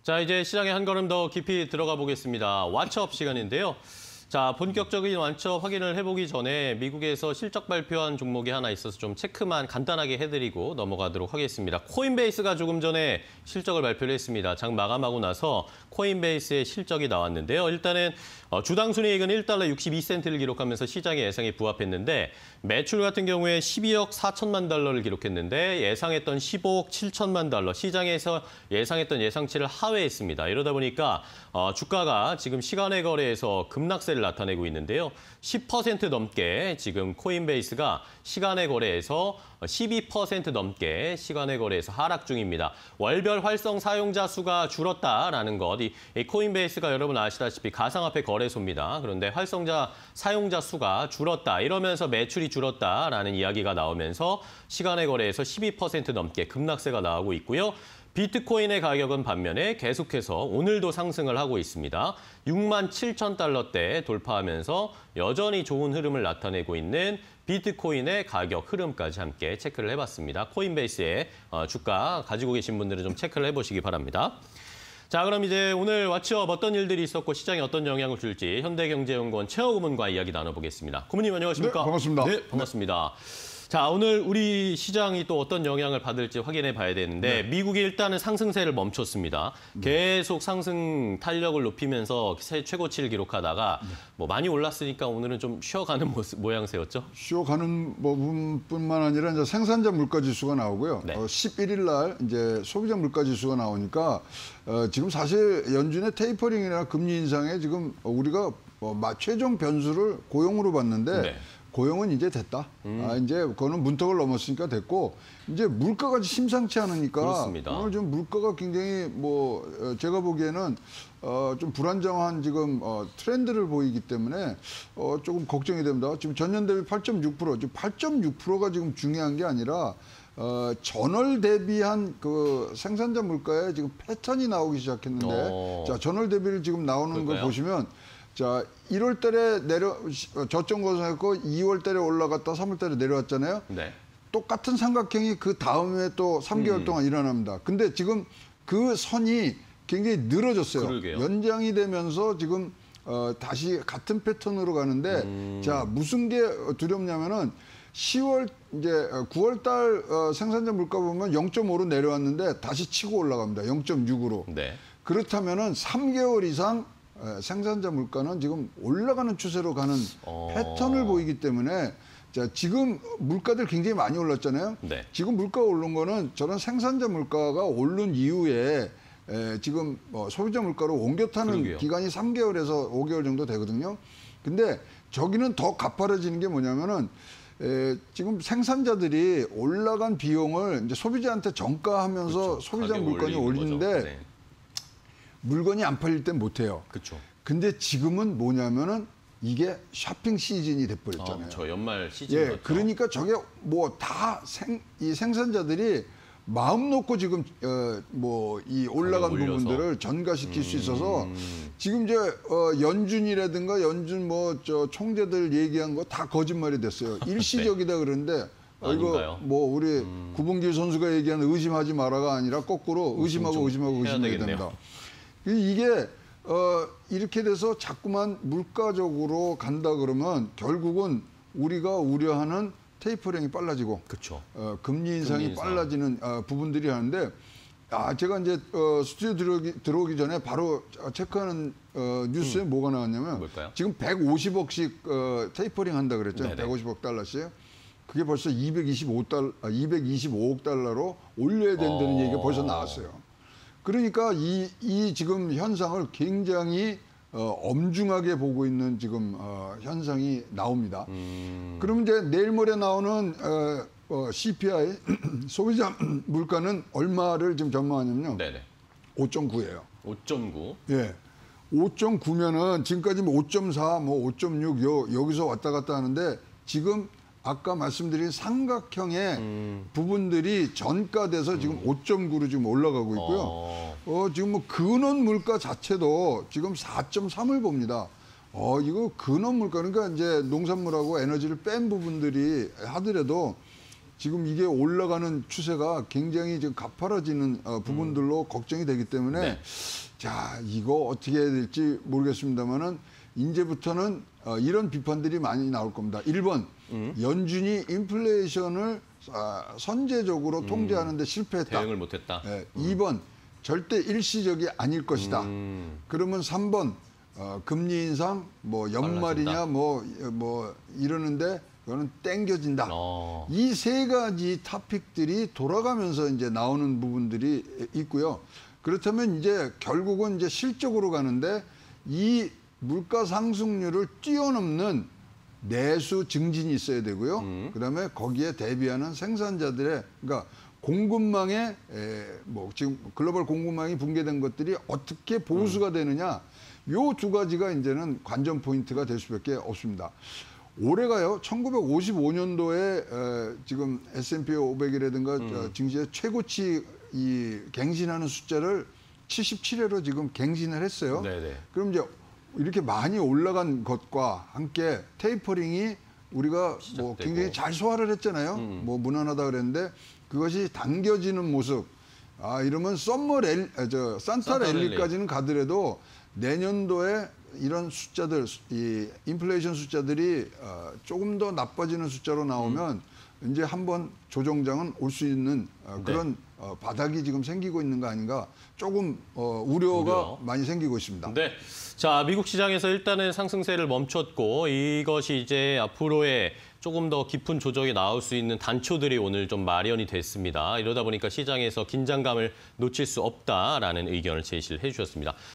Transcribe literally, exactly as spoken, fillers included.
자, 이제 시장에 한 걸음 더 깊이 들어가 보겠습니다. 왓츠업 시간인데요. 자, 본격적인 왓츠업 확인을 해보기 전에 미국에서 실적 발표한 종목이 하나 있어서 좀 체크만 간단하게 해드리고 넘어가도록 하겠습니다. 코인베이스가 조금 전에 실적을 발표를 했습니다. 장 마감하고 나서 코인베이스의 실적이 나왔는데요. 일단은 주당 순이익은 일 달러 육십이 센트를 기록하면서 시장의 예상에 부합했는데 매출 같은 경우에 십이억 사천만 달러를 기록했는데 예상했던 십오억 칠천만 달러, 시장에서 예상했던 예상치를 하회했습니다. 이러다 보니까 어, 주가가 지금 시간의 거래에서 급락세를 나타내고 있는데요. 십 퍼센트 넘게 지금 코인베이스가 시간의 거래에서 십이 퍼센트 넘게 시간의 거래에서 하락 중입니다. 월별 활성 사용자 수가 줄었다라는 것. 이, 이 코인베이스가 여러분 아시다시피 가상화폐 거래소입니다. 그런데 활성자 사용자 수가 줄었다. 이러면서 매출이 줄었다라는 이야기가 나오면서 시간의 거래에서 십이 퍼센트 넘게 급락세가 나오고 있고요. 비트코인의 가격은 반면에 계속해서 오늘도 상승을 하고 있습니다. 육만 칠천 달러대 돌파하면서 여전히 좋은 흐름을 나타내고 있는 비트코인의 가격 흐름까지 함께 체크를 해봤습니다. 코인베이스의 주가 가지고 계신 분들은 좀 체크를 해보시기 바랍니다. 자, 그럼 이제 오늘 왓츠업 어떤 일들이 있었고 시장에 어떤 영향을 줄지 현대경제연구원 최호 고문과 이야기 나눠보겠습니다. 고문님 안녕하십니까? 네, 반갑습니다. 네, 반갑습니다. 네. 자, 오늘 우리 시장이 또 어떤 영향을 받을지 확인해 봐야 되는데 네. 미국이 일단은 상승세를 멈췄습니다. 네. 계속 상승 탄력을 높이면서 새 최고치를 기록하다가 네. 뭐 많이 올랐으니까 오늘은 좀 쉬어가는 모습, 모양새였죠? 쉬어가는 부분뿐만 아니라 이제 생산자 물가 지수가 나오고요. 네. 어, 십일 일 날 이제 소비자 물가 지수가 나오니까 어, 지금 사실 연준의 테이퍼링이나 금리 인상에 지금 우리가 어, 최종 변수를 고용으로 봤는데 네. 고용은 이제 됐다. 음. 아, 이제 그거는 문턱을 넘었으니까 됐고 이제 물가가 심상치 않으니까 그렇습니다. 오늘 좀 물가가 굉장히 뭐 제가 보기에는 어, 좀 불안정한 지금 어, 트렌드를 보이기 때문에 어, 조금 걱정이 됩니다. 지금 전년 대비 팔 점 육 퍼센트, 지금 팔 점 육 퍼센트가 지금 중요한 게 아니라 어, 전월 대비한 그 생산자 물가에 지금 패턴이 나오기 시작했는데 오. 자 전월 대비를 지금 나오는 그럴까요? 걸 보시면. 자, 일월 달에 내려 저점 고정했고 이월 달에 올라갔다 삼월 달에 내려왔잖아요. 네. 똑같은 삼각형이 그 다음에 또 삼 개월 음. 동안 일어납니다. 근데 지금 그 선이 굉장히 늘어졌어요. 그러게요. 연장이 되면서 지금 어, 다시 같은 패턴으로 가는데 음. 자, 무슨 게 두렵냐면은 시월 이제 구월 달 어, 생산자 물가 보면 영 점 오로 내려왔는데 다시 치고 올라갑니다. 영 점 육으로. 네. 그렇다면은 삼 개월 이상 생산자 물가는 지금 올라가는 추세로 가는 어... 패턴을 보이기 때문에 자, 지금 물가들 굉장히 많이 올랐잖아요. 네. 지금 물가가 오른 거는 저런 생산자 물가가 오른 이후에 에, 지금 뭐 소비자 물가로 옮겨 타는 그러게요. 기간이 삼 개월에서 오 개월 정도 되거든요. 근데 저기는 더 가파라지는 게 뭐냐면은 에, 지금 생산자들이 올라간 비용을 이제 소비자한테 정가하면서 그렇죠. 소비자 물건이 올리는데 네. 물건이 안 팔릴 땐 못해요. 그렇죠. 근데 지금은 뭐냐면은 이게 쇼핑 시즌이 돼버렸잖아요. 아, 저 연말 시즌. 예, 같죠? 그러니까 저게 뭐 다 생 이 생산자들이 마음 놓고 지금 어, 뭐 이 올라간 부분들을 전가시킬 음... 수 있어서 지금 이제 어, 연준이라든가 연준 뭐 저 총재들 얘기한 거 다 거짓말이 됐어요. 일시적이다 그러는데. 어, 이거 뭐 우리 음... 구봉길 선수가 얘기한 의심하지 마라가 아니라 거꾸로 의심하고 의심하고 의심해야 됩니다. 이게 어, 이렇게 돼서 자꾸만 물가적으로 간다 그러면 결국은 우리가 우려하는 테이퍼링이 빨라지고 그렇죠. 어, 금리 인상이 금리 인상. 빨라지는 어, 부분들이 하는데 아, 제가 이제 어, 스튜디오 들어오기, 들어오기 전에 바로 체크하는 어, 뉴스에 음. 뭐가 나왔냐면 뭘까요? 지금 백오십억씩 어, 테이퍼링 한다 그랬죠. 백오십억 달러씩. 그게 벌써 이백이십오 달러, 아, 이백이십오억 달러로 올려야 된다는 어... 얘기가 벌써 나왔어요. 그러니까 이, 이 지금 현상을 굉장히 어, 엄중하게 보고 있는 지금 어, 현상이 나옵니다. 음... 그럼 이제 내일 모레 나오는 어, 어, 씨피아이 소비자 물가는 얼마를 지금 전망하냐면요. 네네. 오 점 구예요. 오 점 구? 예. 오 점 구면은 지금까지 오 점 사, 뭐 오 점 육 요, 여기서 왔다 갔다 하는데 지금 아까 말씀드린 삼각형의 음. 부분들이 전가돼서 지금 음. 오 점 구로 지금 올라가고 있고요. 어. 어, 지금 뭐 근원 물가 자체도 지금 사 점 삼을 봅니다. 어, 이거 근원 물가, 그러니까 이제 농산물하고 에너지를 뺀 부분들이 하더라도 지금 이게 올라가는 추세가 굉장히 지금 가파라지는 어, 부분들로 음. 걱정이 되기 때문에 네. 자 이거 어떻게 해야 될지 모르겠습니다만은 이제부터는 어, 이런 비판들이 많이 나올 겁니다. 일 번 음. 연준이 인플레이션을 아, 선제적으로 통제하는 데 실패했다. 대응을 못했다. 네. 음. 이 번 절대 일시적이 아닐 것이다. 음. 그러면 삼 번 어, 금리 인상 뭐 연말이냐 뭐뭐 뭐 이러는데 그거는 땡겨진다. 어. 이 세 가지 토픽들이 돌아가면서 이제 나오는 부분들이 있고요. 그렇다면 이제 결국은 이제 실적으로 가는데 이 물가 상승률을 뛰어넘는 내수 증진이 있어야 되고요. 음. 그다음에 거기에 대비하는 생산자들의 그러니까 공급망에 에, 뭐 지금 글로벌 공급망이 붕괴된 것들이 어떻게 보수가 음. 되느냐. 요 두 가지가 이제는 관전 포인트가 될 수밖에 없습니다. 올해가요, 천구백오십오 년도에 에, 지금 에스 앤 피 오백이라든가 음. 증시의 최고치 이 갱신하는 숫자를 칠십칠 회로 지금 갱신을 했어요. 네네. 그럼 이제 이렇게 많이 올라간 것과 함께 테이퍼링이 우리가 시작되고. 뭐 굉장히 잘 소화를 했잖아요. 음. 뭐 무난하다 그랬는데 그것이 당겨지는 모습. 아 이러면 썸머 랠리, 저 산타, 산타 랠리까지는 가더라도 내년도에 이런 숫자들, 이 인플레이션 숫자들이 어, 조금 더 나빠지는 숫자로 나오면 음. 이제 한번 조정장은 올 수 있는 어, 그런 네. 어, 바닥이 지금 생기고 있는 거 아닌가 조금 어, 우려가 우려. 많이 생기고 있습니다. 네. 자, 미국 시장에서 일단은 상승세를 멈췄고 이것이 이제 앞으로의 조금 더 깊은 조정이 나올 수 있는 단초들이 오늘 좀 마련이 됐습니다. 이러다 보니까 시장에서 긴장감을 놓칠 수 없다라는 의견을 제시를 해주셨습니다.